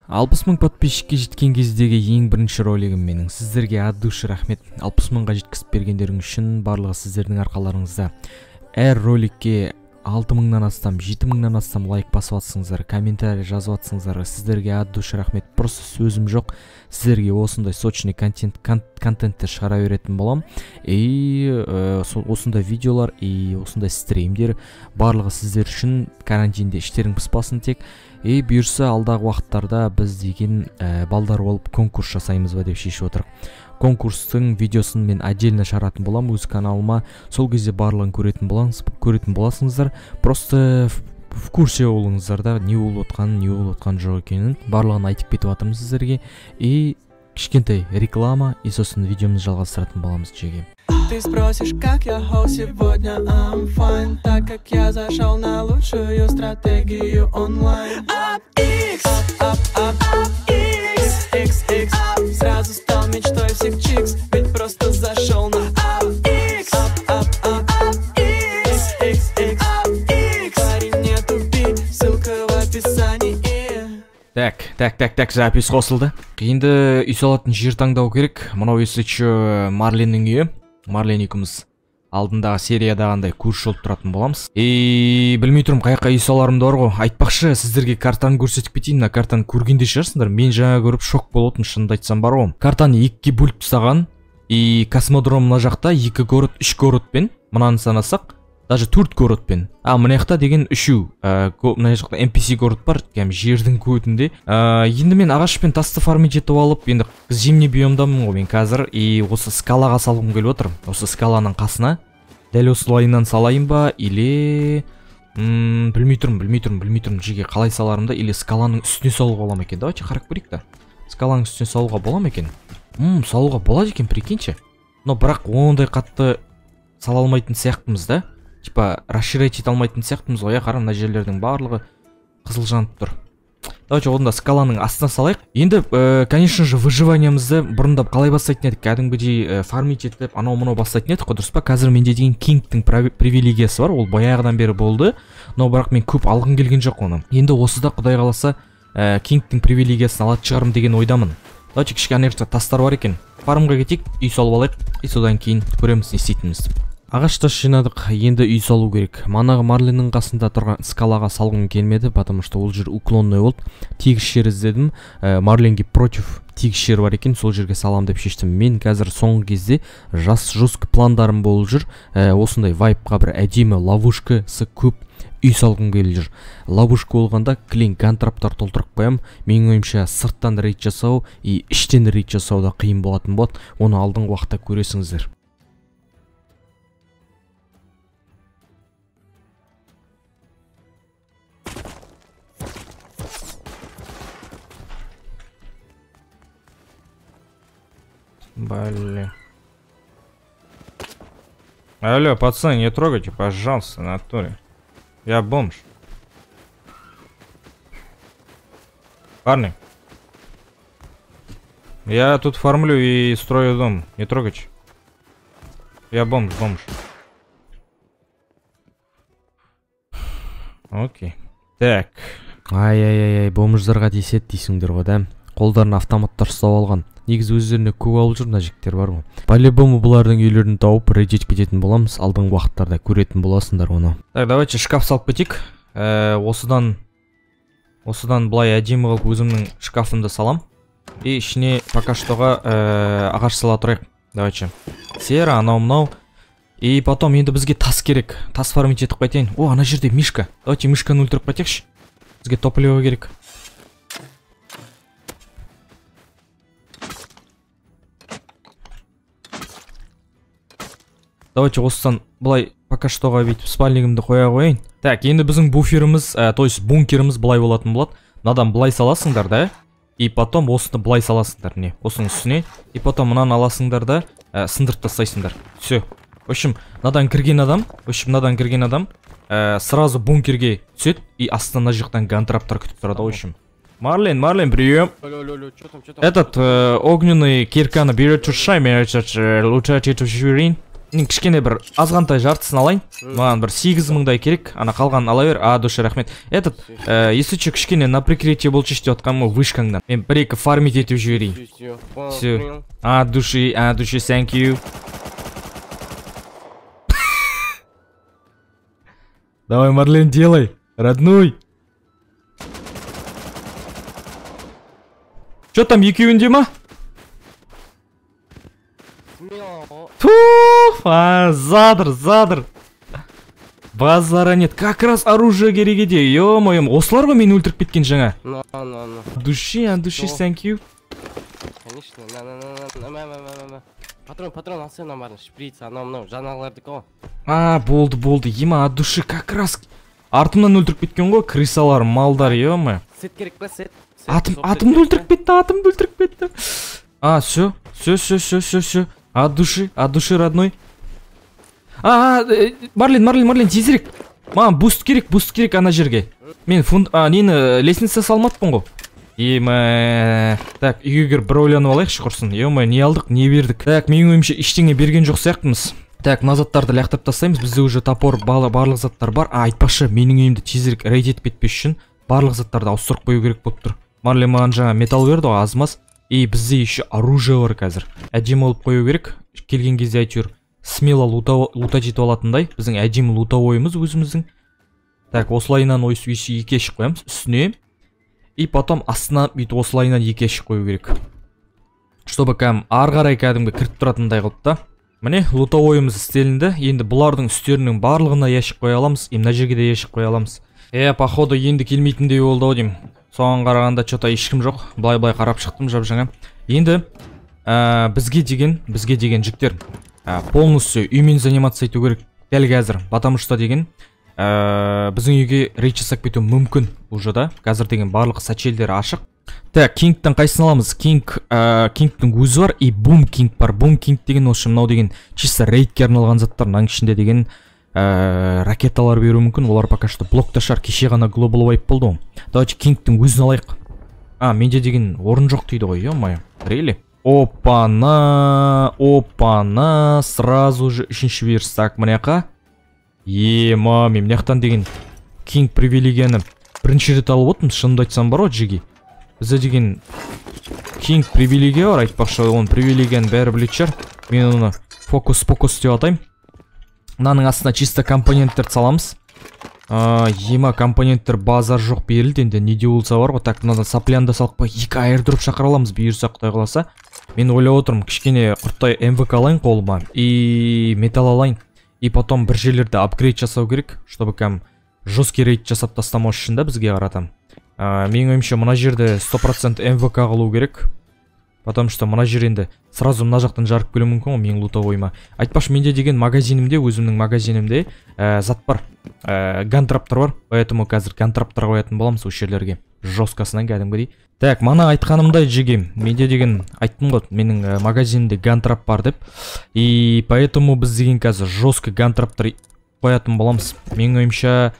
60 мың подписчикке жеткен кездегі ең бірінші ролигім менің. Сіздерге ат душы рахмет. 60 мыңға жеткізіп бергендерің үшін барлығы сіздердің арқаларыңызда. Әр роликке 6 мыңнан астам, 7 мыңнан астам лайк басып атсыңыздар, комментарий жазып атсыңыздар. Сіздерге ат душы рахмет. Просто сөзім жоқ. Сіздерге осындай сочный контентті шығара беретін болам. Осындай видеолар, осындай стримдер барлығы сіздер үшін карантинде іштерің пыспасын тек. Бұйырса алдағы уақыттарда біз деген балдар болып конкурс жасаймыз ба деп шешіп отырық. Конкурстың видеосын мен отдельно шығаратын болам өз каналыма. Сол кезде барлығын көретін боласыңыздар. Просто в курсе болыңыздар да, не болып отқан жоқ екенін барлығын айтып кетіп жатырмыз сіздерге. Кішкентай реклама, сосын видеомызды жалғастыратын боламыз жеге. Ты спросишь, как я хоу сегодня, I'm fine, так как я зашел на лучшую стратегию онлайн. Up X, up X, X, X, сразу стал мечтой всех чикс, ведь просто зашел на Up X, up X, X, X, парень не тупи, ссылка в описании. Так, запись қосылды. Енді үй салатын жер таңдау керек. Мынау есечі Марленнің үйі. Марлен екеуміз алдындағы сериядағындай көрші болып тұратын боламыз. Білмей тұрмын қай үй саларымды бар ғой. Айтпақшы, сіздерге картаны көрсетіп кетейін. Картаны көргенде шығарсыңдар. Мен жаңа көріп шок болатын, шынымды айтсам бар ғой. Картаны екіге бөліп тастаған. Космодром мына жақта 2 город, 3 городпен, мынаны санасақ, даже 4 городпен. Мына жақта деген 3, мына жақта NPC город бар, жердің көтінде. Енді мен ағашпен тасты фармить етіп алып, енді зимний биомдамын ғой мен қазір, осы скалаға салғым келіп отыр. Осы скаланың қасына дәл осы лайннан салайын ба, или білмей тұрмын жеге қалай саларымда, или скаланың үстіне салуға бола ма екен. Давайте қарап көрейік та. Скаланың үстіне салуға бола ма екен? Салуға болады екен, прикиньші. Но бірақ ондай қатты сала алмайтын сияқтымыз да. Типа расширять ете алмайтын сияқтымыз ғой. Қара, мына жерлердің барлығы қызыл жанып тұр. Давайте онда скаланың астына салайық. Енді, конечно же, выживаниямызды бұрындап қалай бастайтын едік? Кәдімгідей фармить етіп, анау-мынау бастайтын едік қой, дұрыс па? Қазір менде деген кингтің привилегиясы бар, ол баяғыдан бері болды. Но бірақ мен көп алғым келген жоқ оны. Енді осыда құдай қаласа кингтің привилегиясын алатын шығарым деген ойдамын. Давайте кішкене тастар бар екен. Фармға кетейік, үй салып алайық, содан кейін көреміз не істейтінімізді. Ағаш тас жинадық, енді үй салу керек. Манағы Марленнің қасында тұрған скалаға салғым келмеді, потому что ол жер уклонный болды. Тегіс жер іздедім. Марленге против тегіс жер бар екен, сол жерге салам деп шештім. Мен қазір соңғы кезде жесткі пландарым болып жүр. Осындай вайпқа бір әдемі ловушкасы көп үй салғым келіп жүр. Ловушка болғанда клин гантраптар толтырып қоям. Менің ойымша сырттан рейд жасау, іштен рейд жасау да қиын болатын болады. Оны алдыңғы уақытта көресіңіздер. Блин. Алло, пацаны, не трогайте, пожалуйста, на натуре. Я бомж. Парни. Я тут фармлю и строю дом. Не трогайте. Я бомж. Окей. Так. Ай-яй-яй, бомждарға десет дейсіңдер ғой да. Қолдарын автоматтар ұстап алған. Негізі өздеріне көк алып жүр, мына жігіттер бар ғой. По-любому бұлардың үйлерін тауып рейдет кететін боламыз. Алдыңғы уақыттарда көретін боласыңдар оны. Так, давайте шкаф салып кетейік. Осыдан былай әдемі қылып өзімнің шкафымды салам. Ішіне пока штоға ағаш сала тұрайық. Давайте. Сера, анау-мынау. Потом енді бізге тас керек. Тас фармить етіп қайтайын. Ана жерде мишка. Давайте мишканы өлтіріп қайтайықшы. Бізге топливо керек. Давайте осыдан былай пока штоға бүйтіп спальнигімді қоя қойын. Так, енді біздің буферіміз, то есть бункеріміз былай болатын болады. Мынадан былай саласыңдар да, потом осыны былай саласыңдар, не, осының үстіне, потом мынаны аласыңдар да, сындырып тастайсыңдар. Все. В общем, мынадан кірген адам, сразу бункерге түседі, астына жақтан гантраптар күтіп тұрады, в общем. Марлен, прием. Этот огненный кирканы берет, шай, лучше эту жирин. мен кішкене бір азғантай жартысын алайын. Маған бір 8.000-дай керек. Ана қалғанын ала бер. Душе рахмет. Этот, если че кішкене на прикрытие болчы істеп отқаным вышкаңдан. Мен бір-екі фармить етіп жіберейін. Все. Души, thank you. Давай, Марлен, делай, родной. Чё там, екеуінде ма? Задыр. Базара нет. Как раз оружие керек еді. Ё-моё, осылар ғой мені өлтіріп кеткен жаңа. Души, thank you. Конечно, на. Патрон, алсай намарын, шприц, анау, жанағылардікі ғой. Болды. Ема, от души, как раз артымнан өлтіріп кеткен ғой, крысалар, малдар, ё-моё. Сет керек па, сет? Атымды өлтіріп кетті. Все. От души, родной. Марлен, тезірек. Маған буст керек ана жерге. Мен нені лестница салмаппын ғой. Так, үйге кіріп бір ойланып алайықшы құрсын. Ё-моё, не алдық, не бердік. Так, менің ойымша ештеңе берген жоқ сияқтымыз. Так, мына заттарды лақтырып тастаймыз. Бізде уже топор, барлық заттар бар. Айтпақшы, менің үйімді тезірек рейд етіп кетпес үшін барлық заттарды ауыстырып қою керек болып тұр. Марлен маған жаңа металл берді ғой, аз-маз. И бізде еще оружие бар қазір. Әдемі алып қою керек. Келген кезде әйтеуір смело лута жетіп алатындай. Біздің әдемі лута ойымыз өзіміздің. Так, осылайынан екі ешік қоямыз үстіне. И потом астына бүйтіп осылайынан екі ешік қою керек. Чтобы ары қарай кәдімгі кіріп тұратындай қылып та. Міне, лута ойымыз істелінді. Енді бұлардың үстерінің барлығына ешік қоя аламыз. Мына жерге де ешік қоя аламыз. Походу енді келмейтіндей болды ау деймін. Соған қарағанда что-то ешкім жоқ. Былай қарап шықтым жап жаңа. Енді бізге деген жіктер полностью үймен заниматься ету керек дәл қазір. Потому что деген біздің үйге рейд жасап кету мүмкін уже да. Қазір деген барлық сачелдері ашық. Так, кингтен қайсын аламыз? Кингтің өзі бар и бум кинг бар. Бум кинг деген осы мынау деген чисто рейдке арналған заттар. Наң ішінде деген ракеталар беру мүмкін. Олар пока что блокта шығар. Кеше ғана глобал вайп болды ғой. Давайте кингтің өзін алайық. Менде деген орын жоқ дейді ғой, ё-моё. Really? Опана, сразу же үшінші верстак мыняқа. Мен мынаяқтан деген кинг привилегияны бірінші рет алып отырмыз, шынымды айтсам бар ғой жеги. Бізде деген кинг привилегия бар, айтпақшы, оның привилегияны бәрі білетін шығар. Мен оны фокус деп атаймын. Мынаның астына чисто компоненттер саламыз. Компоненттер базар жоқ берілді, енді неде болса бар ғой. Так, мынадан саплянда салып қой, 2 айырдырып шақыра аламыз, бұйырса Құдай қаласа. Мен ойлап отырмын, кішкене құрттай МВК алайын қолыма и металл алайын. И потом бір жерлерді апгрейд жасау керек, чтобы жесткий рейд жасап тастамау үшін да бізге қаратам. Менің ойымша мына жерде 100% МВК қылу керек. Потому что мына жер енді сразу мына жақтан жарып келу мүмкін ғой менің лута ойыма. Айтпақшы, менде деген магазинімде, өзімнің магазинімде зат бар, гантраптар бар. Поэтому қазір гантраптар қоятын боламыз осы жерлерге. Жесткасынан кәдімгідей. Так, мана айтқанымдай жеге, менде деген айттым ғой, менің магазинімде гантрап бар деп. И поэтому біз деген қазір жестко гантраптар қоятын боламыз. Менің ойымша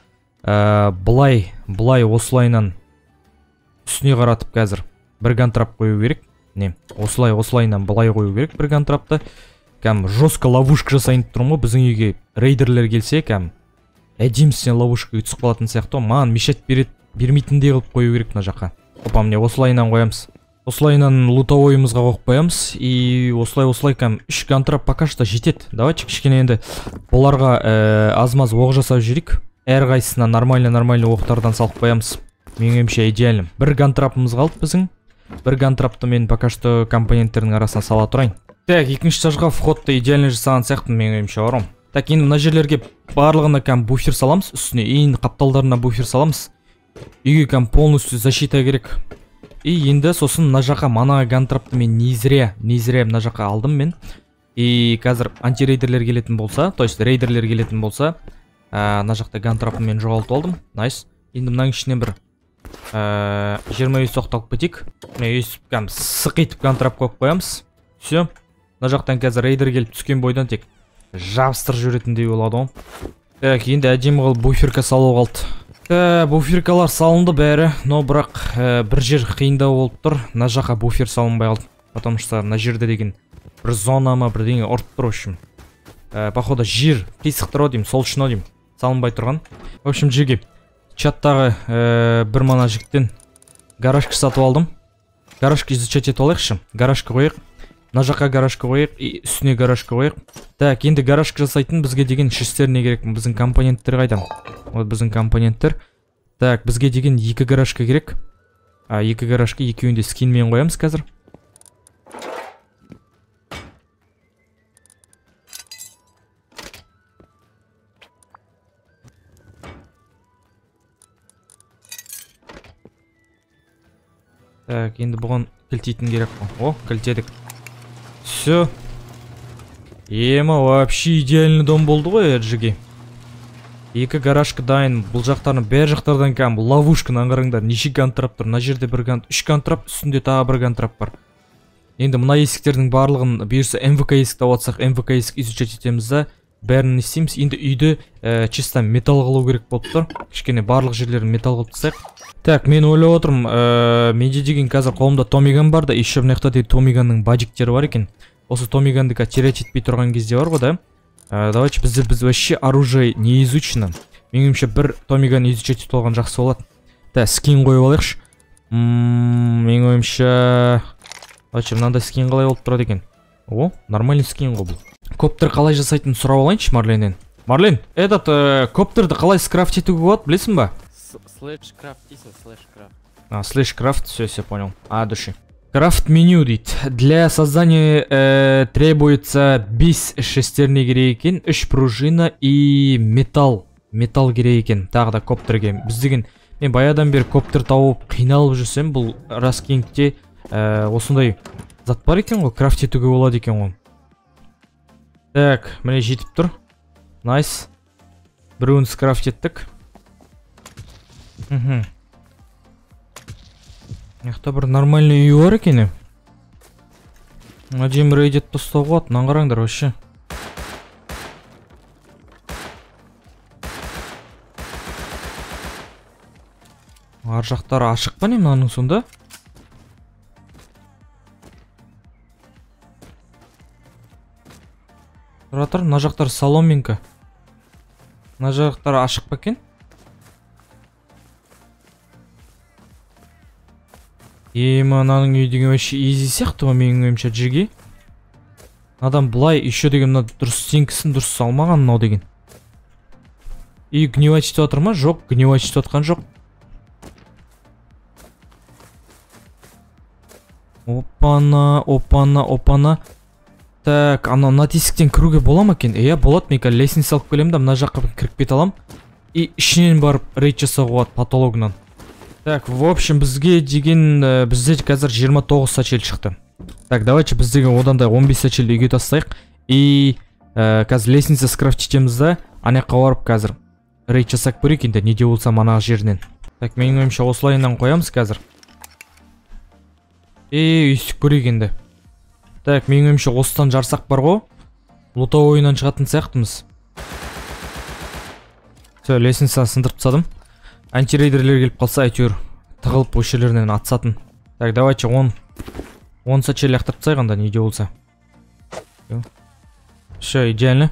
былай осылайынан үстіне қаратып қазір бір гантрап қою керек. Не, осылайынан былай қою керек бір гантрапты. Жестко ловушка жасайын тұрмын ғой, біздің үйге рейдерлер келсе, әдемісіне ловушка түсіп қалатын сияқты. Маған мешет бермейтіндей қылып қою керек мына жаққа. Опа, міне осылайынан қоямыз. Осылайынан лута ойымызға қойып қоямыз. И осылай 3 гантрап пока что жетеді. Давайте кішкене енді бұларға аз-маз оқ жасап жүрейік. Әрқайсысына нормальный оқтардан салып қоямыз. Менің ойымша идеально. Бір гантрапымыз қалды біздің. Бір гантрапты мен пока что компоненттердің арасына сала тұрайын. Так, екінші этажға входты идеально жасаған сияқты менің ойымша бар. Так, енді мына жерлерге барлығына буфер саламыз, үстіне енді қапталдарына буфер саламыз. Үйге полностью защита керек. И енді сосын мына жаққа мана гантрапты мен не зря мына жаққа алдым мен. И қазір антирейдерлер келетін болса, то есть рейдерлер келетін болса, мына жақта гантрапты мен жоғалтып алдым. Найс. Енді мынаның ішінен бір 20 соқталып кетейік. Өйсіп сық етіп гантрап қойып қоямыз. Все. Мына жақтан қазір рейдер келіп түскен бойдан тек жабыстыр жүретіндей болады ғой. Так, енді әдемі қылып буферка салу қалды. Буферкалар салынды бәрі, но бірақ бір жер қиындау болып тұр. Мына жаққа буфер салынбай қалды. Потому что мына жерде деген бір зона ма бірдеңе ұрып тұр үшін. походу жер қисықтырау деймін, сол үшін деймін, салынбай тұрған. В общем, жеге чаттағы бір мана жіктен гаражка сатып алдым. Гаражка изучать етіп алайықшы. Гаражка қойық. Мына жаққа гаражка қойық, үстіне гаражка қойық. Так, енді гаражка жасайтын бізге деген ішістер не керек? Біздің компоненттер қайда? Вот біздің компоненттер. Так, бізге деген 2 гаражка керек. 2 гаражка, екеуінде скинмен қоямыз қазір. Так, енді бұған кілтейтін керек қой. О, кілтедік. Все. Ема, вообще идеальный дом болды ғой, әджіге. 2 гаражка дайын. Бұл жақтарын бәр жақтардан кәм ловушканы аңғарыңдар. Неше гантрап тұр. Мына жерде 3 гантрап, үстінде тағы 1 гантрап бар. Енді мына есіктердің барлығын бұйырса МВК есік тауатсақ, МВК есік изучать етеміз да, бәрін істейміз. Енді үйді чисто металл қылу керек болып тұр. Кішкене барлық жерлерін металл қылып тастайық. Так, мен ойлап отырмын, менде деген қазір қолымда Томиган бар да, еще мынақта де Томиганның баджиктері бар екен. Осы Томиганды терять етпей тұрған кезде бар ғой да. Давайте біз вообще оружие не изучено. Меніңше бір Томиган изучать етіп алған жақсы болады. Да, скин қойып алайықшы. Менің ойымша, давайте мынандай скин қалай болып тұрады екен. О, нормальный скин ғой бұл. Коптер қалай жасайтын сұрап алайыншы Марленнен. Марлен, этот коптерді қалай скрафт етуге болады, білесің ба? Слэш крафт дейсің, слэш крафт. Слэш крафт, все понял. Души. Крафт меню дейді. Для создания требуется 5 шестерня керек екен, 3 пружина и металл. Металл керек екен, тағы да коптерге. Біз деген, мен баядан бері коптер тауып қиналып жүрсем, бұл раскингте осындай зат бар екен ғой, крафт етуге болады екен ғой. Так, міне жетіп тұр. Найс. Біреуін скрафт еттік. Яқта бір нормальный үй бар екен. Әдем рейдет тастауға ат, наңғараңдар вообще. Ар жақтары ашық па не мынаның сонда? Тұратыр, мына жақтары соломинка. Мына жақтары ашық па екен? Мынаның үй деген вообще изи сияқты ғой менің ойымша жеге. Адам бұлай еще деген мына дұрыс стенкісін дұрыс салмаған мынау деген. Үй гнивать етіп жатыр ма? Жоқ, гнивать етіп жатқан жоқ. Опана, опана, опана. Так, мына тесіктен кіруге бола ма екен? Болады, мен лестница алып келемін да, мына жаққа кіріп кете алам. И ішінен барып рейд жасауға болады патологынан. Так, в общем, бізге деген, бізде қазір 29 сачел шықты. Так, давайте біз деген одан да 15 сачелді үйге тастайық. И қазір лестница скрафт етеміз да, анаққа барып қазір рейд жасап көрейік енді, неде болса манағы жерінен. Так, менің ойымша осылайынан қоямыз қазір. Үйсік көрейік енді. Так, менің ойымша осыдан жарсақ бар ғой. Лутау ойынан шығатын сияқтымыз. Все, лестница сындырып тастадым. Антирейдерлер келіп қалса әйтеуір тығылып өшелерінен атсатын. Так, давайте 10 сачел яқтырып тастайық, неде болса. Все, идеально.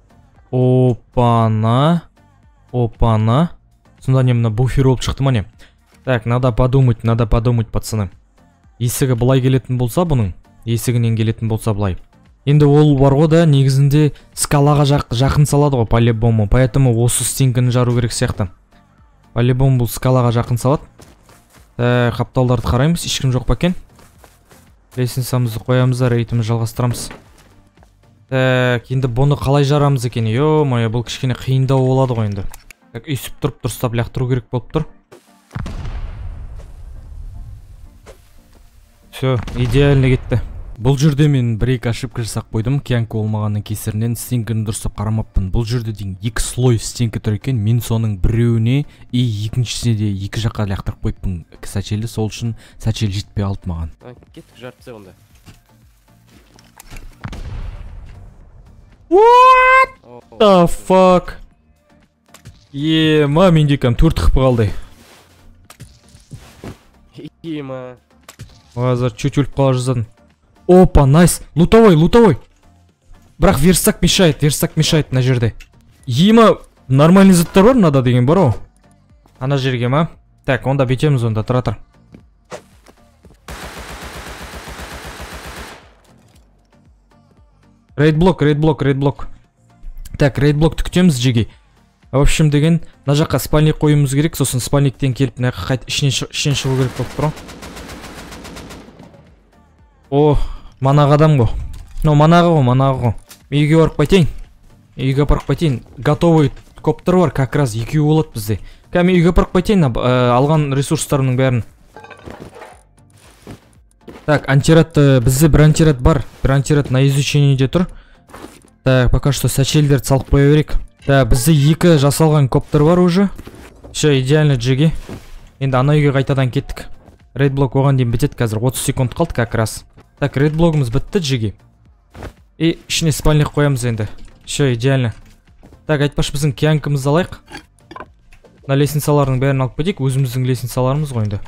Опана. Опана. Сонда не мына буфер болып шықты ма не? Так, надо подумать, пацаны. Есігі бұлай келетін болса бұның, есігінен келетін болса бұлай. Енді ол бар ғой да, негізінде скалаға жақын салады ғой, по-любому. Поэтому осы стенкіні жару керек сияқты. По-любому бұл скалаға жақын салады. Қапталдарды қараймыз, ешкім жоқ па екен. Лестницамызды қоямыз да, рейтімізді жалғастырамыз. Так, енді бұны қалай жарамыз екен? Ё-моё, бұл кішкене қиындау болады ғой енді. Так, үйсіп тұрып дұрыстап лақтыру керек болып тұр. Все, идеально кетті. Бұл жерде мен бір-екі ошибка жасап қойдым, киянка болмағанның кесірінен стенкіні дұрыстап қарамаппын. Бұл жерде деген 2 слой стенкі тұр екен, мен соның біреуіне и екіншісіне де 2 жаққа лақтырып қойыппын сачелі, сол үшін сачел жетпей алып маған. Кеттік жарты онда. What the fuck? Ема, менде кәм 4 қып қалды. Ема. Азар чуть өліп қала жазадым. Опа, найс. Лутовой. бірақ верстак мешает мына жерде. Ема нормальный заттар бар мынада деген бар ғой. Ана жерге ма? Так, онда бүйтеміз онда, тұра тұр. Рейдблок. Так, рейдблокты күтеміз жеге. В общем деген, мына жаққа спальник қоюымыз керек, сосын спальниктен келіп мына жаққа қайт ішінен шығу керек болып тұр. О, манағы адам ғой. Манағы ғой. Үйге барып қайтайын. Готовый коптер бар, как раз екеуі болады бізде. Кәме үйге барып қайтайын, алған ресурстарының бәрін. Так, антирад, бізде бір антирад бар. Бір антирад на изучениеде тұр. Так, пока что сачелдерді салып қоя берейік. Так, бізде екі жасалған коптер бар уже. Все, идеально джеги. Енді ана үйге қайтадан кеттік. Рейдблок оған дейін бітеді, қазір 30 секунд қалды как раз. Так, рейдблогымыз бітті джеги. И ішіне спальник қоямыз енді. Все, идеально. Так, айтпаш біздің киянкімізді алайық. На лесенцаларының бәрін алып кетейік, өзіміздің лесенцаларымыз ғой енді.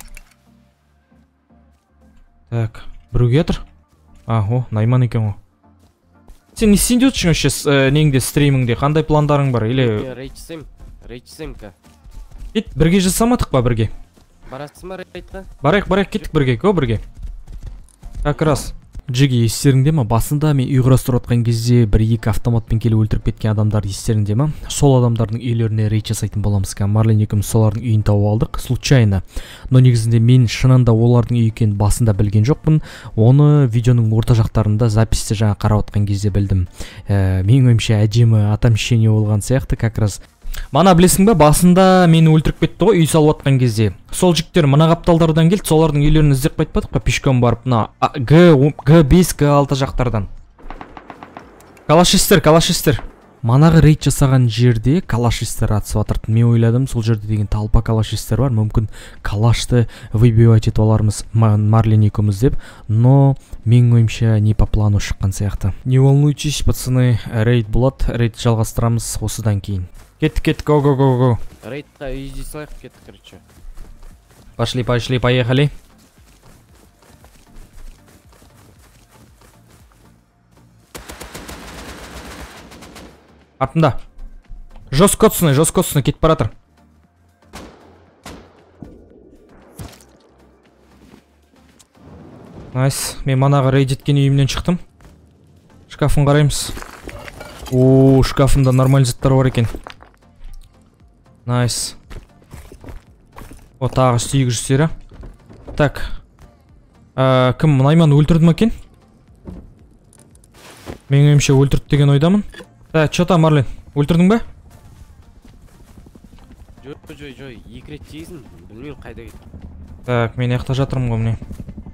Так, біреуге жатыр. О, Найман екен ғой. Сен не істейін деп отырсың вообще неңде, стриміңде? Қандай пландарың бар? Или рейдшісем ка. Кет, бірге жасамадық па бірге? Барасың ба рейдқа? Барайық, кеттік бірге, бірге. Как раз. Джеги, естеріңде ма? Басында мен үй құрастырып отқан кезде бір-екі автоматпен келіп өлтіріп кеткен адамдарды естеріңде ма? Сол адамдардың үйлеріне рейд жасайтын боламыз. Марлен екеуміз солардың үйін тауып алдық, случайно. Но негізінде мен шынында олардың үй екенін басында білген жоқпын. Оны видеоның орта жақтарында записьте жаңа қарап отқан кезде білдім. Менің ойымша әдемі отомщение болған сияқты, как раз. Мана білесің ба, басында мені өлтіріп кетті ғой, үй салып атқан кезде. Сол жіктер мына қапталдардан келді, солардың үйлерін іздеп қайтпадық па, пешком барып, мына Г5, Г6 жақтардан. Калашистер. Манағы рейд жасаған жерде калашистер атысып атырды. Мен ойладым, сол жерде деген талпа калашистер бар, мүмкін калашты выбивать етіп алармыз Марлен екеуміз деп, но менің ойымша не по плану шыққан сияқты. Не волнуйтесь, пацаны, рейд болады, рейд жалғастырамыз осыдан кейін. Кеттік, го. Рейдқа үйде салайық, кеттік, короче. Пошли, поехали. Артында. Жесткоцный, кетіп баратыр. Найс, мен манағы рейд еткен үйімнен шықтым. Шкафын қараймыз. О, шкафында нормаль заттар бар екен. Найс. О, тағы сүйгіштері. Так. Кім, Найман өлтірді ма екен? Мен ойымша өлтірді деген ойдамын. Так, чота Марлен, өлтірдің бе? Жой, екі рет тегізін, білмеймін қайда кетті. Так, мен яқта жатырмын ғой міне.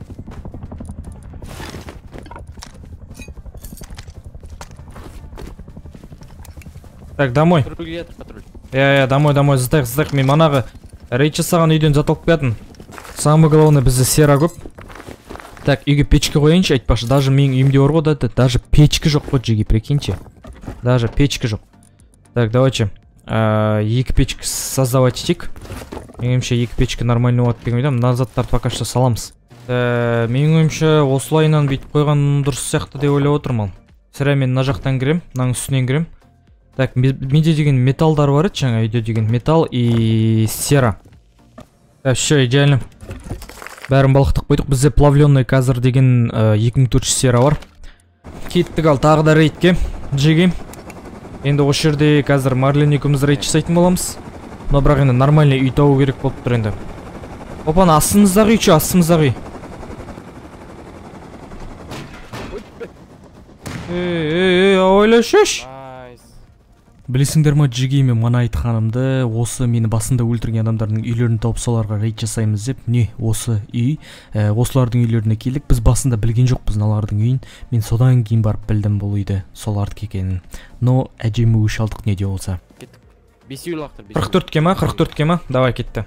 Так, домой. Патруль. Домой, зытайық. Мен манағы рейд жасаған үйден затылып келдім. Самый главный бізді сера көп. Так, үйге печке қойыншы, айтпашы. Даже менің үйімде бар ғой, даже печке жоқ қой, жеге, прикиньте. Даже печке жоқ. Так, давайте. Екі печке создавать етейік. Меніңше екі печке нормальный болады деген ойдам. Мына заттарды пока что саламыз. Менің ойымша осылайынан бүйтіп қойған дұрыс сияқты деп ойлап отырмын. Сірә мен мына жақтан кірем, мынаның үстінен кірем. Так, менде деген металдар бар еді, жаңа үйде деген металл и сера. Так, все, идеально. Бәрін балықтық қойдық. Бізде плавленный қазір деген 2400 сера бар. Кеттік ал тағы да рейдке. Джеги. Енді осы жерде қазір Марлен екеуміз рейд жасайтын боламыз. Но бірақ енді нормальный үй тауы керек болып тұр енді. Опан, астымыздағы үй, астымыздағы үй. Ойлашыш. Білесіңдер ма, Джеги мен мана айтқанымды, осы мені басында өлтірген адамдардың үйлерін тауып соларға рейд жасаймыз деп, не осы үй, осылардың үйлеріне келдік. Біз басында білген жоқпыз мыналардың үйін. Мен содан кейін барып білдім бұл үйді, солардық екенін. Но әдемі өш алдық не де болса. 44-ке ма? 44-ке ма? Давай, кетті.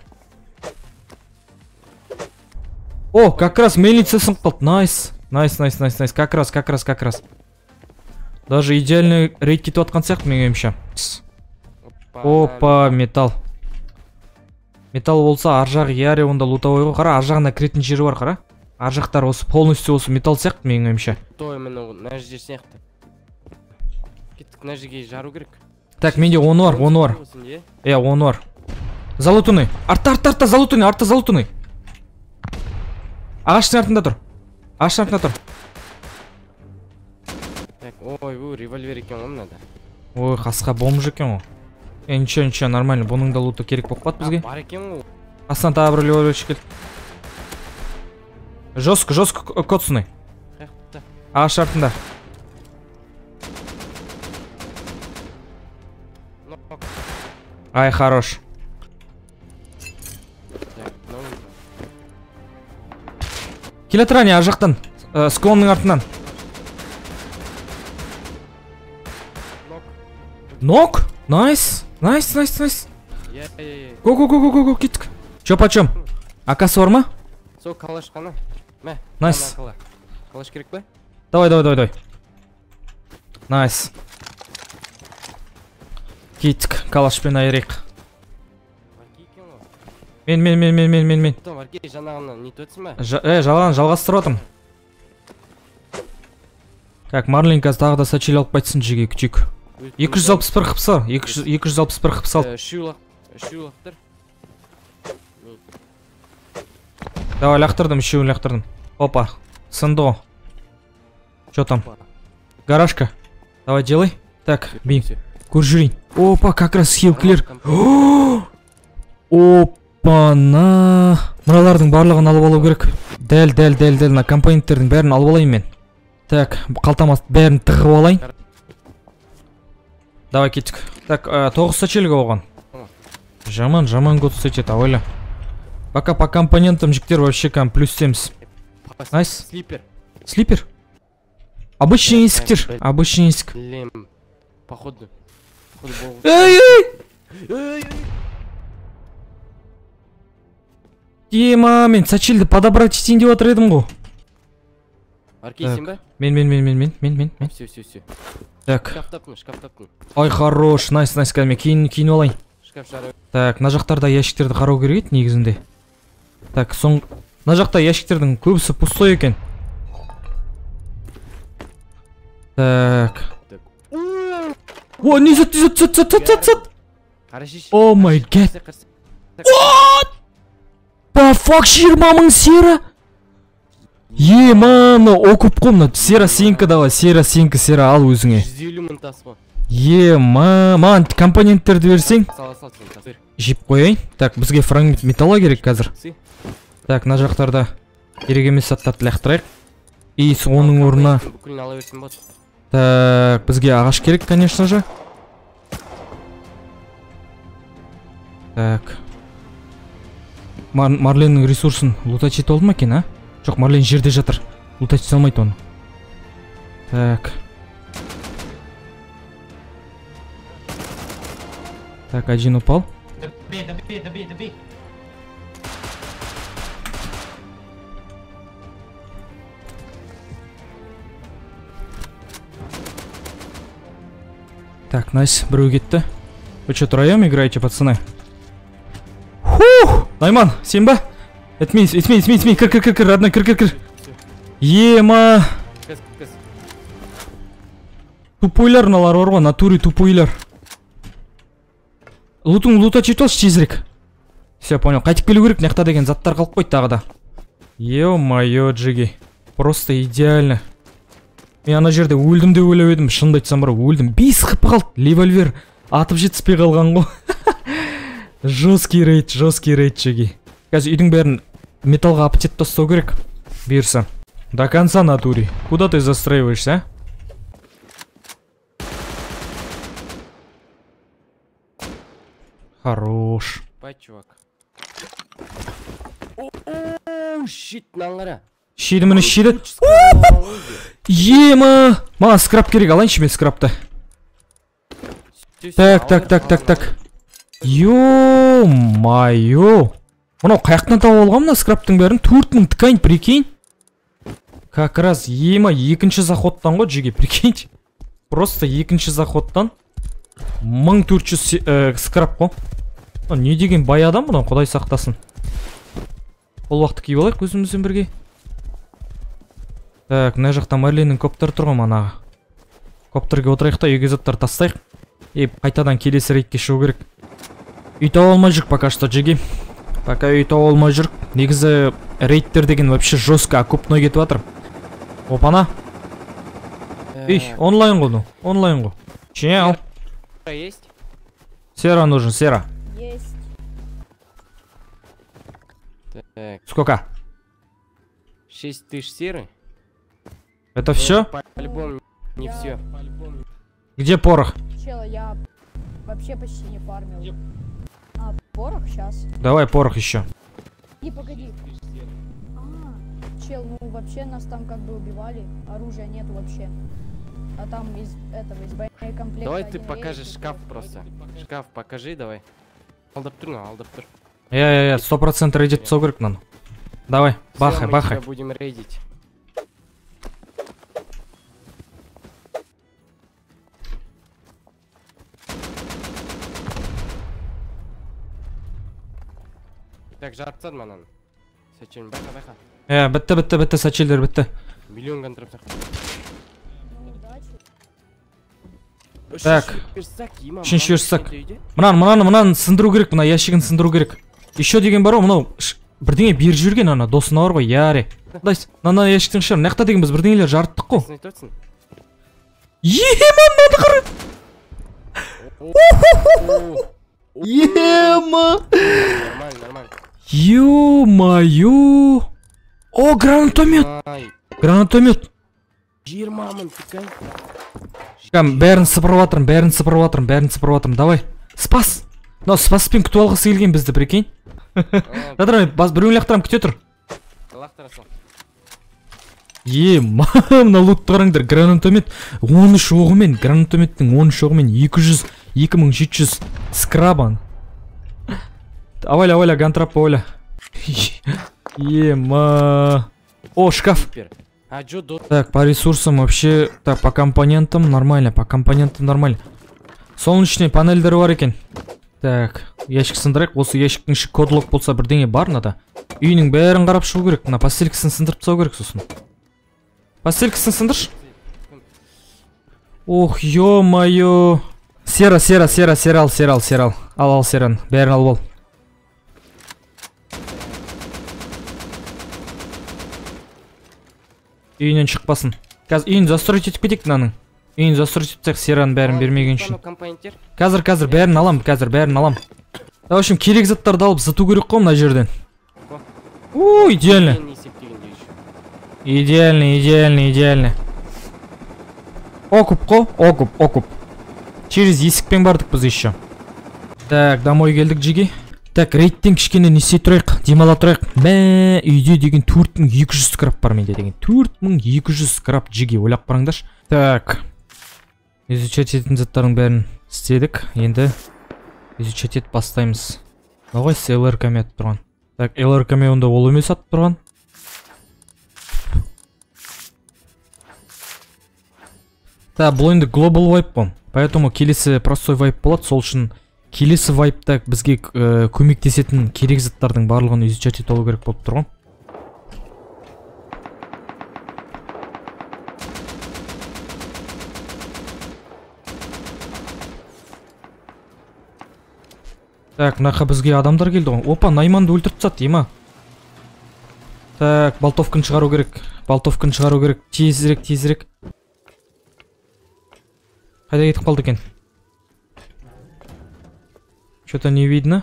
О, как раз мельница сынып қалды. Найс. Как раз. Даже идеальный рейд кетіп атқан сияқты мен ойымша. Опа, металл. Металл болса, ар жағы яре онда лутовой ғой. Қара, ар жағына кіретін жері бар, қара. Ар жақтар осы полностью осы металл сияқты мен ойымша. То именно наш жер сияқты. мына жерге жару керек. Так, менде 10 бар, 10 бар. Иә, 10 бар. Залутуны. Артта, залутуны, артта залутуны. Ағаштың артында тұр. Ағаштың артында тұр. Так, ой, бұл револьвер екен ғой мынада. Ой, қасқа бомж екен ғой. Ничего, нормально. Бұның да луты керек болып қалды бізге. Бар екен ғой. Астан тағы бір револьверші келді. Жестко коцаны. Ағаш артында. Ай, хорош. Келе тұр ане, ар жақтан. Склонның артынан. Нок? Найс. Го, кеттік. Чё почем? Акасы бар ма? Сол калаш қана. Мә. Найс. Калаш керек пе? Давай. Найс. Кеттік, калашпен айырайық. Мен. Марки жанағынан не төтсің бе? Жалғастырып атым. Так, Марлин қазір тағы да сачел алып қайтсын жеге күтейік. 261 қыпсы, 261 қыпсы алып. Шулақтыр. Давай, лақтырдым. Опа, сынды ғой. Чё там? Гаражка. Давай, делай. Так, бейм. Көр жүрейін. Опа, как раз хилклер. Опа-на. Мұралардың барлығын алып алу керек. Дәл. На компоненттердің бәрін алып алайын мен. Так, қалтама бәрін тығып алайын. Давай, кеттік. Так, 9 сачелігі оған. Жаман год сечет, ауыля. Пока по компонентам жіктер вообще плюс 70. Найс. Слипер? Обычный есіктер. Обычный есік. Лем. Походу. Эй! Ема, мен сачелді подобрать етейін деп отыр едім ғой. Аркейсен бе? Мен. Все. Так. Шкаф таптым. Ай, хорош, найс, кәдімі кейін олайын. Шкаф жары. Так, на жақтарда ящиктерді қарау керек еді негізінде. Так, на жақта ящиктердің көбісі пустой екен. Так. О, не зат. О май гад. What? По фак 20 мың сера. Мана, окуп қомна. Сера сенкі давай, сера ал өзіңе. 150 мың тас ба. Маған компоненттерді берсең. Сал. Жеп қойайын. Так, бізге фрагмент металла керек қазір. Так, на жақтарда керек емес заттарды лақтырайық. И оның орнына. Бүкілін ала берсін бот. Так, бізге ағаш керек, конечно же. Так. Марленнің ресурсын лутать ете oldu ма екен, а? Жоқ, Марлен жерде жатыр. Лутать ете алмайды оны. Так. Так, один упал. Добей. Так, найс, біреу кетті. Вы что, троем играете, пацаны? Фух! Найман, сен ба? Этмей, кір, родной, кір. Ема! Тупойлар мыналар бар ғой, натури тупойлар. Лута чет алшы тезірек. Все, понял. Қайтып келу керек, мынаяқта деген заттар қалып қойды тағы да. Ё-моё, Джиги. Просто идеально. Мен ана жерде өлдім деп ойлап едім, шынымды айтсам бар, өлдім. 5 қыпы қалды, револьвер атып жетіспей қалған ғой. Жесткий рейд, Джиги. Қазір үйдің бәрін металлға апытет тастау керек. Берсі. До конца, натури. Куда ты застраиваешься, а? Хорош. Бай, чувак. Оу, щит, наңғара. Щиді мені щиді. Ема! Маған скраб керек, алайыншы мен скрабты. Так. Ё-майо. Мынау қаяқтан тауып алған мына скрабтың бәрін? 4000 ткань, прикинь. Как раз ема екінші заходтан ғой, Джиги, прикинь. Просто екінші заходтан 1400 скраб қой. Не деген бай адам бұдан, құдай сақтасын. Ол уақытты киіп алайық өзімізбен бірге. Так, мына жақта Марленнің коптары тұрған манағы. Коптерге отырайық та үйге заттар тастайық. И қайтадан келесі рейдке шығу керек. Үй таба алмай жүрік пока что Джиги. Пока үй таба алмай жүрік. Негізі рейдтер деген вообще жестко окупной кетіп жатыр. Опана. Үй, онлайн ғой, онлайн ғой. Чел. Есть? Сера нужен, сера. Есть. Так, Сколько? 6000 серы. Это все? По-любому не все. Где порох? Чел, я вообще почти не фармил. А, порох сейчас. Давай порох еще. И погоди. Чел, ну вообще нас там как бы убивали. Оружия нету вообще. А там из боекомплекта. Давай ты один покажешь рейд, и шкаф всё. просто. Шкаф покажи, давай. Алдап тур, алдап тур. 100% рейдит түсу керек мынаны. Давай, Всё, бахай, мы бахай. тебя будем рейдить. Так, жарып манан. Сечен байқа. Бітті, сачелдер бітті. Миллион контракт. Ну, удачи. Так. Үшінші верстак. Мынаны сындыру керек, мына ящигін сындыру керек. Еще деген бар ғой, мынау бірдеңе беріп жүрген ана досына бар ғой, яре. Мына ящиктің шығар, мынақта деген біз бірдеңелер жарыттық қой. Ема, мынаны қара. Ема. Нормально. Ё-моё. О, гранатомет. Гранатомет. 20 мың тікай. Бәрін сыпырып жатырмын, давай. Спас. Мынау спаспен күтіп алғысы келген бізді, прикинь. Жадырай, біреуін лақтырам, күте тұр. Лақтырасың. Ема, мына лутты қараңдар, гранатомет 13 оғымен, гранатометтің 13 оғымен 2700 скрабан. Аваля, гантрап, аваля. Ема. О, шкаф. Так, по ресурсам вообще, так, по компонентам нормально, Солнечный панельдері бар екен. Так, ящик сындырайық, осы ящиктің іші кодлок болса бірдеңе бар мынада. Үйінің бәрін қарап шығу керек, мына постелькісін сындырып тастау керек сосын. Постелькісін сындырш. Ох, ё-моё. Сера, ал. Ал сераны, бәрін алып ал. Үйінен шықпасын. Қазір үйін застройт етіп кетек мынаның. Үйін застройт етсек сераны бәрін бермеген үшін. Қазір бәрін алам, В общем, керек заттарды алып зыту керек қой мына жерден. О, идеально. Идеально. Окуп. Через есікпен бардық біз еще. Так, домой келдік Джиги. Так, рейдтен кішкене не істей тұрайық, демала тұрайық. Мә, үйде деген 4200 скрап бар менде деген. 4200 скрап Джиги, ойлап қараңдаршы. Так, изучать ететін заттардың бәрін істедік. Енді изучать етіп бастаймыз. Оғай ЛРК-ме атып тұрған. Так, ЛРК-ме онда ол емес атып тұрған. Так, бұл енді global wipe бом. Поэтому келесі простой wipe болады, сол үшін келесі вайпта бізге көмектесетін керек заттардың барлығын изучать етіп алу керек болып тұрған. Так, мынақа бізге адамдар келді ғой. Опа, Найманды өлтіріп тастады, ема. Так, болтовканы шығару керек. Тезірек. Қайда кетіп қалды екен? Что-то не видно.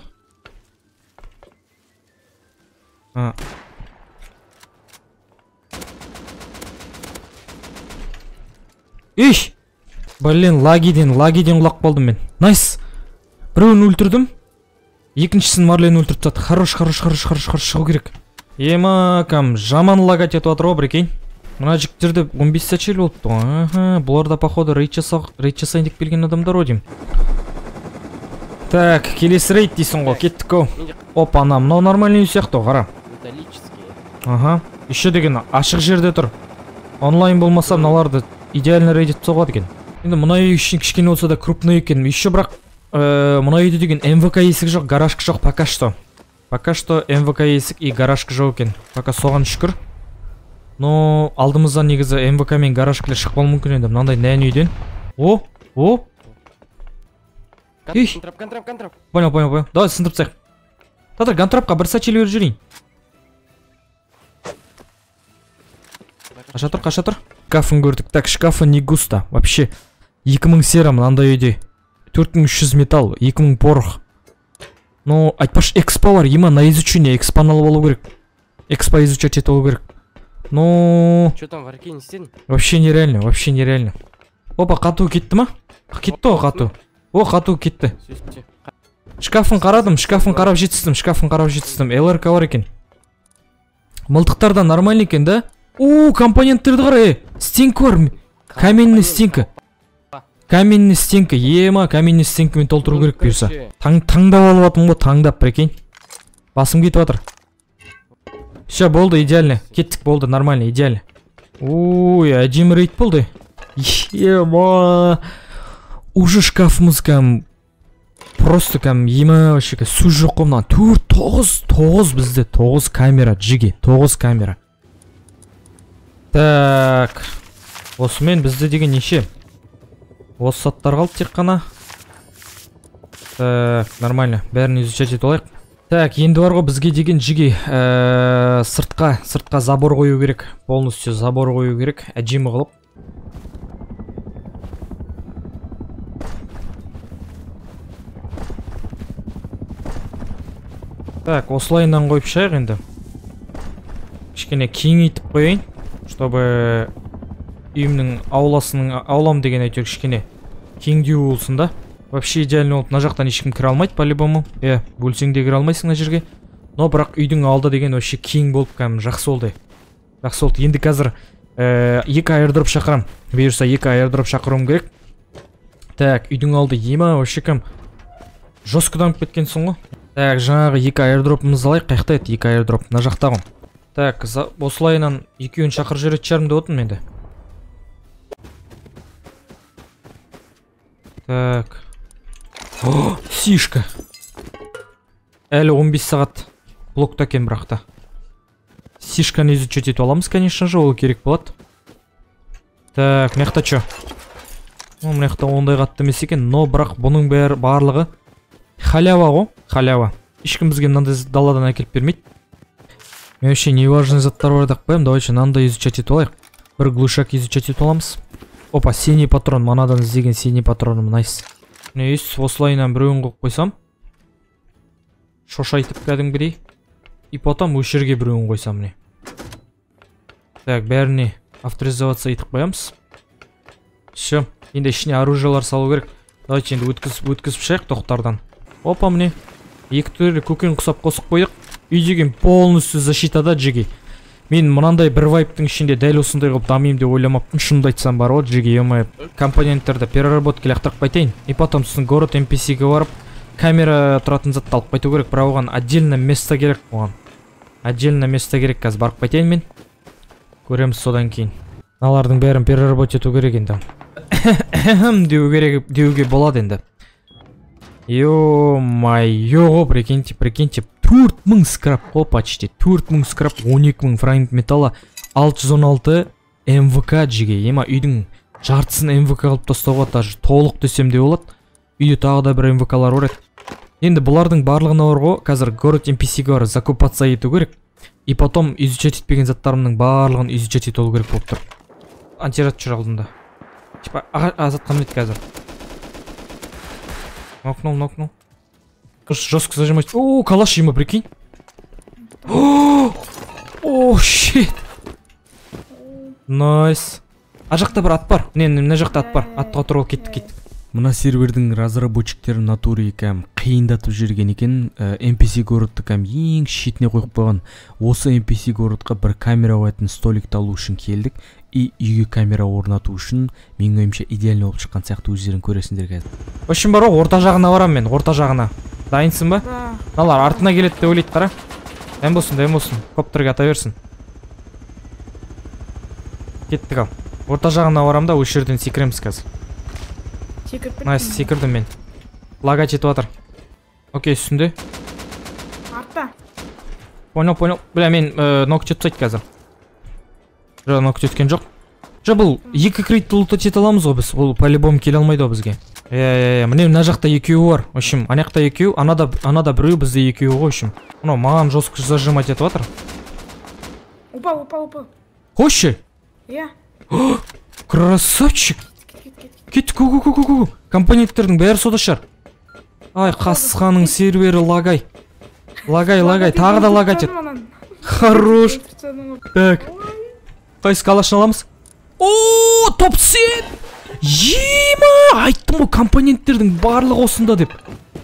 Иш! Блин, лагиден құлақ болдым мен. Найс! Біреуін өлтірдім. Екіншісін Марлен өлтіріп тастады. Хорош, шығу керек. Ема, жаман лагать етіп отыр ғой, прикинь. Мына жігіттерде 15 сачел болыпты ғой. Бұларда походу рейд жасайын деп келген адамдар ғой деймін. Так, келесі рейд дейсің ғой, кеттік қой. Опа, ана, мынау нормальный үй сияқты ғой, қара. Металлический. Еще деген ашық жерде тұр. Онлайн болмаса мыналарды идеально рейд етіп соғады екен. Енді мына үй үшін кішкене болса да крупный екен. Еще бірақ мына үйде деген МВК есік жоқ, гаражка жоқ пока что. Пока что МВК есік и гаражка жоқ екен. Пока соған шүкір. Но алдымыздан негізі МВК мен гаражкілер шықпал мүмкін енді мынандай нән үйден. О. Ей. Контрап. Понял. Давай сындырып тастайық. Тадыр, гантрапқа бір сачелі беріп жүрейін. Қаша тұр. Шкафын көрдік. Так, шкафы не густо. Вообще, 2000 сера мынандай үйде. 4300 металл, 2000 порох. Ну, айтпаш экспо бар, ема на изучение экспоны алып алу керек. Экспо изучать етіп алу керек. Ну... Что там, варки не істедің? Вообще нереально. Опа, қату кетті ма? Кетті ғой қату. О, қату кетті. Шкафын қарап жетістім. ЛРК бар екен. Мылтықтардан нормально екен, да? О, компоненттерді қара, стенка бар. Каменный стенка. Ема, каменный стенкамен толтыру керек бұйырса. Таңдап алып атым ғой, таңдап, прикинь. Басым кетіп атыр. Все, болды, идеально. Кеттік, болды, нормально, идеально. Ой, әдемі рейд болды. Ема. Уже шкафымыз кәм... Просто кәм, ема, вообще, сөз жоқ қомнан. 9 бізде, 9 камера, жиге, 9 камера. Так. Осымен бізде деген неше? Осы саттар қалды тек қана. Так, нормально. Бәрін изучать етіп алайық. Так, енді бар ғой бізге деген жиге сыртқа забор қою керек. Полностью забор қою керек. Әдемі қылып. Так, осылайынан қойып шайық енді. Кішкене кеңейтіп қойайын, чтобы үйімнің аулам деген әйтеуір кішкене кеңдеу болсын да. Вообще идеально болып, мына жақтан ешкім кіре алмайды по-любому. Бөлсең де кіре алмайсың мына жерге. Но бірақ үйдің алды деген вообще кең болып кәм жақсы болды. Енді қазір 2 аирдроп шақырам. Бұйырса 2 аирдроп шақыруым керек. Так, үйдің алды ема вообще кәм жесткоданып кеткенсің ғой. Так, жаңағы 2 аирдропымызды алайық. Қайықта еді 2 аирдроп? Мына жақта ғой. Так, осылайынан 2-ін шақыр жүрет шарым деп отын менде. Так. О, сишка. Әлі 15 сағат блокта кен бірақта. Сишканы изучать етіп аламыз, конечно же, ол керек болады. Так, мияқта чо? Мияқта ондай қатты емес екен, но бірақ бұның барлығы халява ғой, халява. Ешкім бізге мынандай даладан әкеліп бермейді. Мен вообще неважный заттар бар деп қоямын. Давайте мынандай изучать етіп алайық. Бір глушак изучать етіп аламыз. Опа, синий патрон, манадан іздеген синий патроным, найс. Міне осылайынан біреуін қойып қойсам. Шошайтып кәдімгідей. И потом өш жерге біреуін қойсам міне. Так, бәріне авторизоваться етіп қоямыз. Все, енді ішіне оружиялар салу керек. Давайте енді өткізіп шайық тоқтардан. Опа, міне. Екі түрлі көкен құсап қосып қойдық. Үй деген полностью защитада жеге. Мен мынандай бір вайптың ішінде дәл осындай қылып дамиым деп ойламаппын. Шынымды айтсам бар ғой, жеге емай компоненттерді переработки лақтырып қайтайын. И потом сосын город NPC-ге барып, камера тұратын затты алып қайту керек. Бірақ оған отдельно место керек оған. Отдельно место керек, қазір барып қайтайын мен. Көреміз содан кейін. Налардың бәрін переработать ету керек енді. Деуге болады енді. Ё-майо, прикиньте, 4000 скрап, о, почти 4000 скрап, 12000 фрагмент металла, 616 МВК жеге. Ема үйдің жартысын МВК қылып тастауға даже толық десем де болады. Үйде тағы да бір МВК-лар бар еді. Енді бұлардың барлығына бар ғой, қазір город NPC-ге бар закупаться ету керек. И потом изучать етпеген заттарымның барлығын изучать ету керек болып тұр. Антирад жүр алдында. Типа, азатқа мінет қазір. Нокнул. Жестко зажимать. О, калаш ема, прикинь. О, щит. Найс. А жақта бір ат бар. Мына жақта ат бар. Атқа тұрып кеттік. Мына сервердің разработчиктері натуре кәм қиындатып жүрген екен. NPC городты кәм ең шетіне қойып қойған. Осы NPC городқа бір камера қоятын столикті алу үшін келдік. И үйге камера орнату үшін менің ойымша идеально болып шыққан сияқты өздерің көресіңдер қазір. В общем бар ғой, орта жағына барам мен, орта жағына. Дайынсың ба? Налар артына келеді деп ойлайды қара. Дайын болсын. Коптерге ата берсін. Кеттік ал. Орта жағына барам да, өш жерден секіреміз қазір. Найс, секірдім мен. Лага жетіп атыр. Окей, үстінде. Артта. Понял. Бля, мен нокт жетіп сайт қазір. Жоқ, нокт жеткен жоқ. жа бұл екі кредитті лутать ете аламыз ғой біз, ол по-любому келе алмайды ғой бізге. Міне мына жақта екеуі бар. В общем, ана жақта екеу, анада біреу, бізде екеуі ғой. В общем, мынау маған жестко зажимать етіп жатыр. Упал. Қойшы. Иә. Красавчик. Кеттік, ку. Компоненттердің бәрі сода шығар. Ай, қасқаның сервері лагай. Лагай, тағы да лагать ет. Хорош. Так. Қайсы калашын аламыз? О, топ-сет! Ема! Айттым ғой, компоненттердің барлығы осында деп.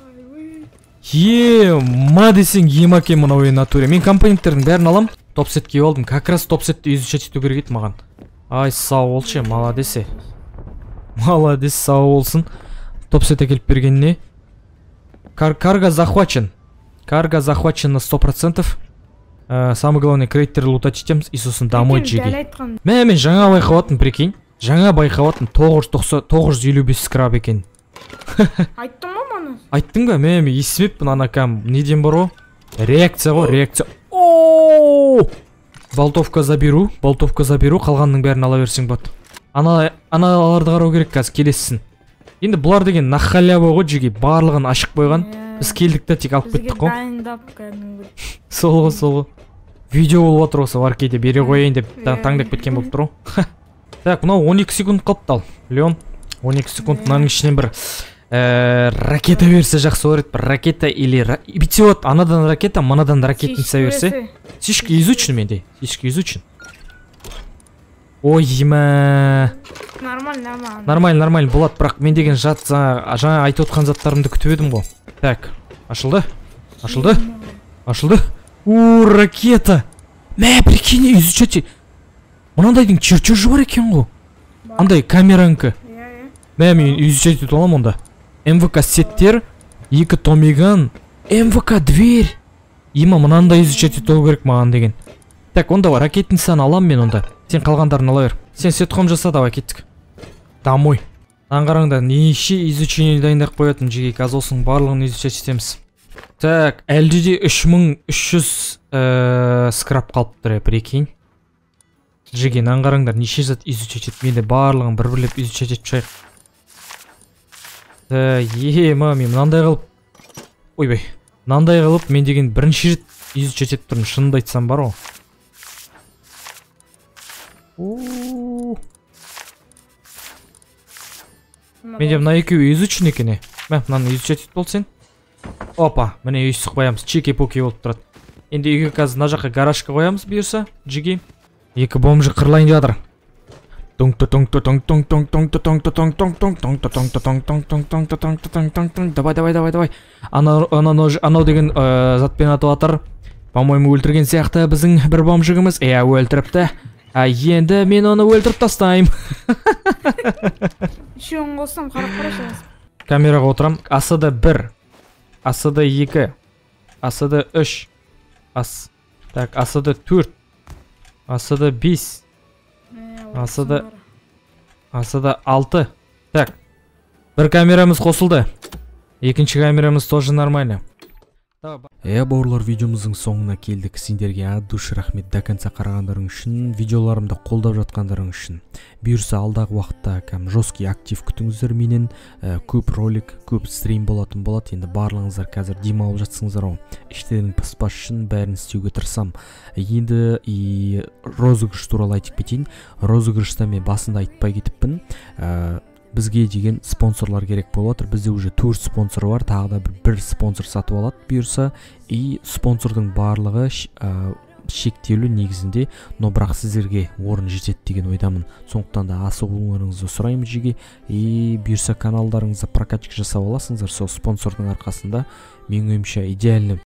Ема десең, ема кен мына ойын натуре. Мен компоненттердің бәрін алам. Топ-сетке алдым. Как раз топ-сетті изучать ету керек еді маған. Ай, сау болшы, молодец. Молодец, сау болсын. Топ-сет әкеліп бергеніне. Карга захвачен. Карга захвачен на 100%. Самый главный кредиттер лутать етеміз. И сосын домой жеге. Мен жаңа байқаватын, прикинь. Жаңа байқаватын 955 скраб екен. Айттың ба маны? Айттың ба? Мен есімеппін анакам. Неден бар о? Реакция ғой, реакция. Ооо! Болтовка заберу, қалғанның бәрін ала берсең бат. Аналарды қарау керек қазір, келесісін. Енді бұлар деген нахалява ғой жеге, барлығын ашық қойған. Біз келдік та тек алып кеттік қой. Сол ғой. Видео болып отыр осы бар кейде бере қойайын деп таңдап кеткен болып тұр ғой. Так, мынау 12 секунд қалыпты ал. Леон, 12 секунд мынаның ішінен бір ракета берсе жақсы olur еді. Ракета или... Бітсе вот, анадан ракета, манадан ракетница берсе. Сишки изучен менде, сишки изучен. Ой, ема. Нормально, болады, бірақ мен деген жаңа айтып отқан заттарымды күтіп едім ғой. Так, ашылды. Ракета. Мә, прикинь, изучать. Мынандайдың чертежі бар екен ғой. Андай камеранка. Мә, мен изучать етіп алам онда. МВК сеттер, 2 томиган, МВК дверь. Ема мынандай изучать етіп керек маған деген. Так, онда ракетницаны алам мен онда. Сен қалғандарын ала бер. Сен сетқом жаса, давай кеттік. Домой. Аңғараңда неше изучение дайындап қоятын жеге қазолсын барлығын изучать етеміз. Так, әлде 3300 скраб қалыптыр, прикинь. Жеге, аңғараңдар неше зат изучать етіп, менде барлығын бір-бірлеп изучать етіп шайық. Ема, мен мынандай қылып, ойбай, мынандай қылып, мен деген бірінші рет изучать етіп тұрмын, шынымды айтсам бар ғой. Менде мына екеуі изучен екен. Мә, мынаны изучать етіп бол сен. Опа, міне үйсік қоямыз, чеки-поки болып тұрады. Енді үйге қазір мына жаққа гаражқа қоямыз бұйырса, жеге. Екі бомжы қырлайын жатыр. Давай. Анау деген затпен атып атыр. По-моему, өлтірген сияқты біздің бір бомжығымыз. Өлтіріпті. Енді мен оны өлтіріп тастайым. Шуын қосам, қарап. Камераға отырам. Асыды 1, асыды 2, асыды 3, так, асыды 4, асыды 5, асыды 6. Так, бір камерамыз қосылды. Екінші камерамыз тоже нормально. Бауырлар, видеомыздың соңына келдік. Сендерге от души рахмет до конца қарағандарың үшін, видеоларымды қолдап жатқандарың үшін. Бұйырса алдағы уақытта жесткий актив күтіңіздер менен. Көп ролик, көп стрим болатын болады. Енді барлығыңыздар қазір демалып жатсыңыздар ғой. Іштерің пыспас үшін бәрін істеуге тырысам. Енді розыгрыш туралы айтып кетейін. Розыгрышта мен басында айтпай кетіппін. Бізге деген спонсорлар керек болып отыр. Бізде уже 4 спонсор бар, тағы да бір спонсор сатып алады бұйырса. И спонсордың барлығы шектеулі негізінде, но бірақ сіздерге орын жетеді деген ойдамын. Сондықтан да асығуларыңызды сұраймын жеге. И бұйырса каналдарыңызды прокачка жасап аласыңыздар сол спонсордың арқасында. Мен ойымша идеальный